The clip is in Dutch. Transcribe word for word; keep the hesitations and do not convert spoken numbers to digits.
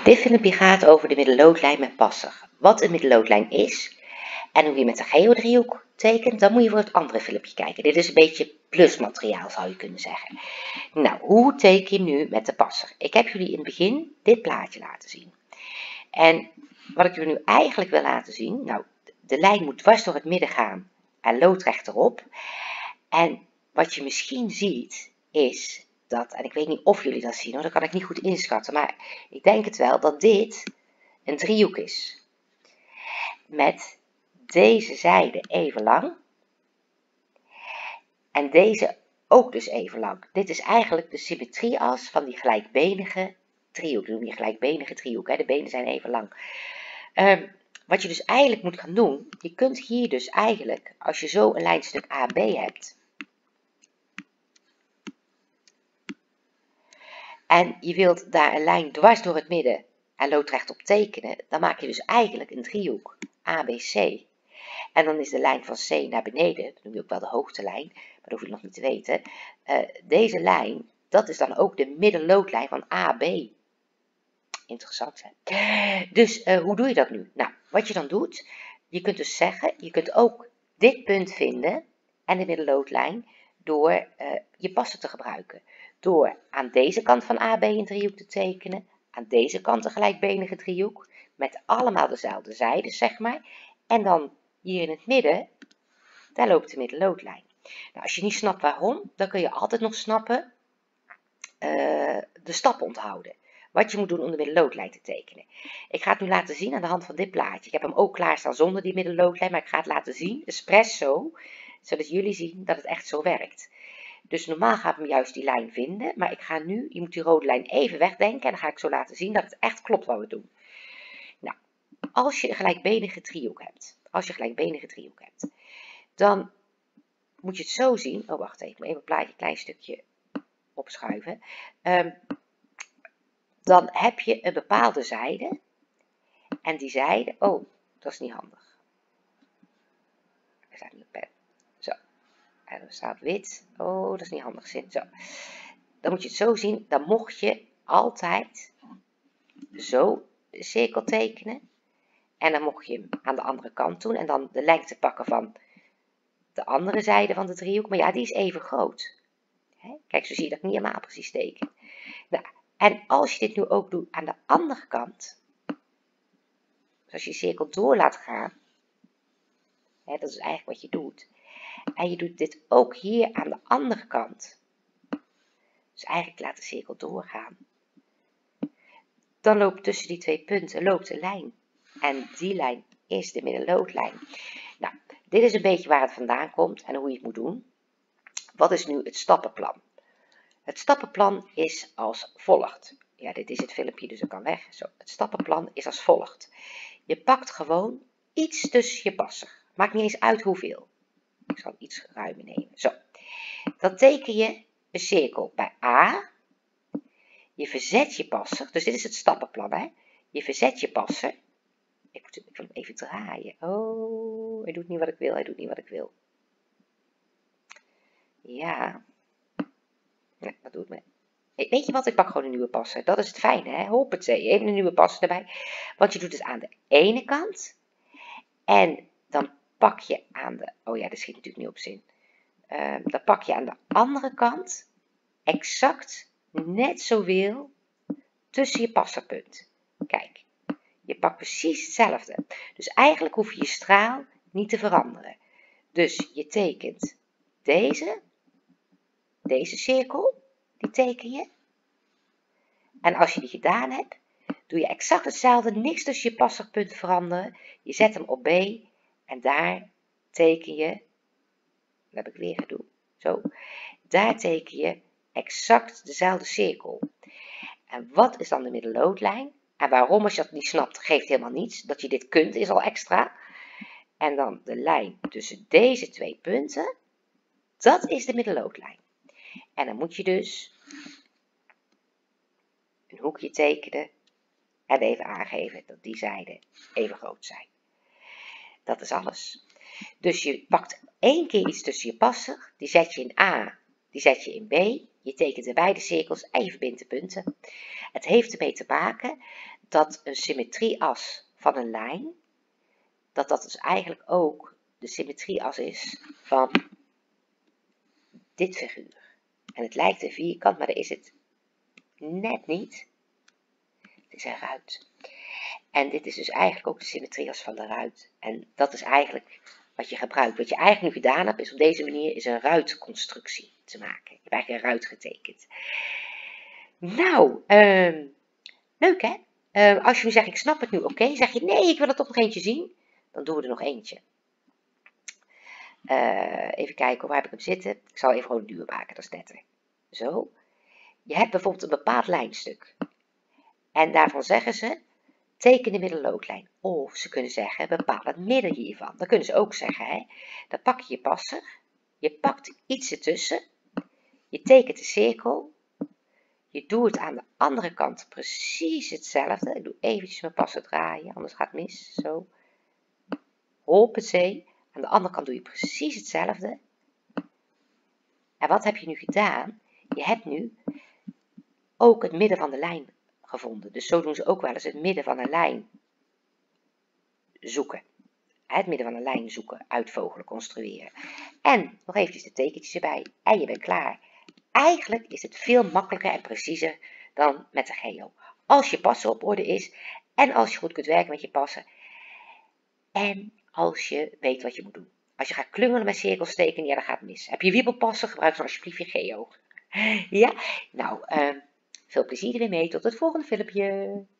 Dit filmpje gaat over de middelloodlijn met passer. Wat een middelloodlijn is en hoe je met een geodriehoek tekent, dan moet je voor het andere filmpje kijken. Dit is een beetje plusmateriaal, zou je kunnen zeggen. Nou, hoe teken je nu met de passer? Ik heb jullie in het begin dit plaatje laten zien. En wat ik jullie nu eigenlijk wil laten zien, nou, de lijn moet dwars door het midden gaan en loodrecht erop. En wat je misschien ziet is dat, en ik weet niet of jullie dat zien hoor, dat kan ik niet goed inschatten, maar ik denk het wel, dat dit een driehoek is. Met deze zijde even lang. En deze ook dus even lang. Dit is eigenlijk de symmetrieas van die gelijkbenige driehoek. We noemen die gelijkbenige driehoek, hè? De benen zijn even lang. Um, wat je dus eigenlijk moet gaan doen, je kunt hier dus eigenlijk, als je zo een lijnstuk A B hebt, en je wilt daar een lijn dwars door het midden en loodrecht op tekenen, dan maak je dus eigenlijk een driehoek A B C. En dan is de lijn van C naar beneden, dat noem je ook wel de hoogtelijn, maar dat hoef je nog niet te weten. Uh, deze lijn, dat is dan ook de middenloodlijn van A B. Interessant hè? Dus uh, hoe doe je dat nu? Nou, wat je dan doet, je kunt dus zeggen, je kunt ook dit punt vinden en de middenloodlijn door uh, je passer te gebruiken. Door aan deze kant van A B een driehoek te tekenen, aan deze kant een gelijkbenige driehoek, met allemaal dezelfde zijdes, zeg maar. En dan hier in het midden, daar loopt de middenloodlijn. Nou, als je niet snapt waarom, dan kun je altijd nog snappen, uh, de stappen onthouden. Wat je moet doen om de middenloodlijn te tekenen. Ik ga het nu laten zien aan de hand van dit plaatje. Ik heb hem ook klaarstaan zonder die middenloodlijn, maar ik ga het laten zien, expres zo, zodat jullie zien dat het echt zo werkt. Dus normaal gaat hem juist die lijn vinden, maar ik ga nu, je moet die rode lijn even wegdenken en dan ga ik zo laten zien dat het echt klopt wat we doen. Nou, als je een gelijkbenige driehoek hebt, als je een gelijkbenige driehoek hebt, dan moet je het zo zien. Oh, wacht even, ik moet even een plaatje een klein stukje opschuiven. Um, dan heb je een bepaalde zijde en die zijde, oh, dat is niet handig. Er staat een pen. Zo. En er staat wit. Oh, dat is niet handig zin. Zo. Dan moet je het zo zien. Dan mocht je altijd zo de cirkel tekenen. En dan mocht je hem aan de andere kant doen. En dan de lengte pakken van de andere zijde van de driehoek. Maar ja, die is even groot. Kijk, zo zie je dat ik niet helemaal precies teken. Nou, en als je dit nu ook doet aan de andere kant. Dus als je je cirkel door laat gaan. Hè, dat is eigenlijk wat je doet. En je doet dit ook hier aan de andere kant. Dus eigenlijk laat de cirkel doorgaan. Dan loopt tussen die twee punten loopt een lijn. En die lijn is de middenloodlijn. Nou, dit is een beetje waar het vandaan komt en hoe je het moet doen. Wat is nu het stappenplan? Het stappenplan is als volgt. Ja, dit is het filmpje, dus ik kan weg. Zo, het stappenplan is als volgt. Je pakt gewoon iets tussen je passer. Maakt niet eens uit hoeveel. Ik zal iets ruimer nemen. Zo. Dan teken je een cirkel bij A. Je verzet je passer. Dus dit is het stappenplan. Hè? Je verzet je passer. Ik, moet, ik wil hem even draaien. Oh, hij doet niet wat ik wil. Hij doet niet wat ik wil. Ja. Nee, dat doet me. Weet je wat? Ik pak gewoon een nieuwe passer. Dat is het fijne. Hè? Hoppatee. Even een nieuwe passer erbij. Want je doet het aan de ene kant. En dan pak je aan de... Oh ja, dat schiet natuurlijk niet op zin. Uh, dan pak je aan de andere kant exact net zoveel tussen je passerpunt. Kijk, je pakt precies hetzelfde. Dus eigenlijk hoef je je straal niet te veranderen. Dus je tekent deze, deze cirkel, die teken je. En als je die gedaan hebt, doe je exact hetzelfde, niks tussen je passerpunt veranderen. Je zet hem op B en daar teken je, dat heb ik weer gedaan, zo, daar teken je exact dezelfde cirkel. En wat is dan de middenloodlijn? En waarom, als je dat niet snapt, geeft helemaal niets. Dat je dit kunt is al extra. En dan de lijn tussen deze twee punten, dat is de middenloodlijn. En dan moet je dus een hoekje tekenen en even aangeven dat die zijden even groot zijn. Dat is alles. Dus je pakt één keer iets tussen je passer, die zet je in A die zet je in B. Je tekent de beide cirkels en je verbindt de punten. Het heeft ermee te maken dat een symmetrieas van een lijn, dat dat dus eigenlijk ook de symmetrieas is van dit figuur. En het lijkt een vierkant, maar dat is het net niet. Het is een ruit. En dit is dus eigenlijk ook de symmetrieas van de ruit. En dat is eigenlijk wat je gebruikt. Wat je eigenlijk nu gedaan hebt, is op deze manier is een ruitconstructie te maken. Je hebt eigenlijk een ruit getekend. Nou, um, leuk hè? Uh, als je nu zegt, ik snap het nu oké, okay, zeg je nee, ik wil er toch nog eentje zien. Dan doen we er nog eentje. Uh, even kijken, waar heb ik hem zitten? Ik zal even gewoon een duur maken, dat is netter. Zo. Je hebt bijvoorbeeld een bepaald lijnstuk. En daarvan zeggen ze, teken de middelloodlijn. Of ze kunnen zeggen, bepaal het midden hiervan. Dan kunnen ze ook zeggen, hè. Dan pak je je passer. Je pakt iets ertussen. Je tekent de cirkel. Je doet het aan de andere kant precies hetzelfde. Ik doe eventjes mijn passer draaien, anders gaat het mis. Zo. Hoppatee. Aan de andere kant doe je precies hetzelfde. En wat heb je nu gedaan? Je hebt nu ook het midden van de lijn gevonden. Dus zo doen ze ook wel eens het midden van een lijn zoeken. Het midden van een lijn zoeken, uitvogelen, construeren. En nog eventjes de tekentjes erbij. En je bent klaar. Eigenlijk is het veel makkelijker en preciezer dan met de geo. Als je passer op orde is en als je goed kunt werken met je passer. En als je weet wat je moet doen. Als je gaat klungelen met cirkels tekenen, ja, dan gaat het mis. Heb je wiebelpassen, gebruik dan alsjeblieft je geo. Ja, nou, uh, veel plezier er weer mee. Tot het volgende filmpje.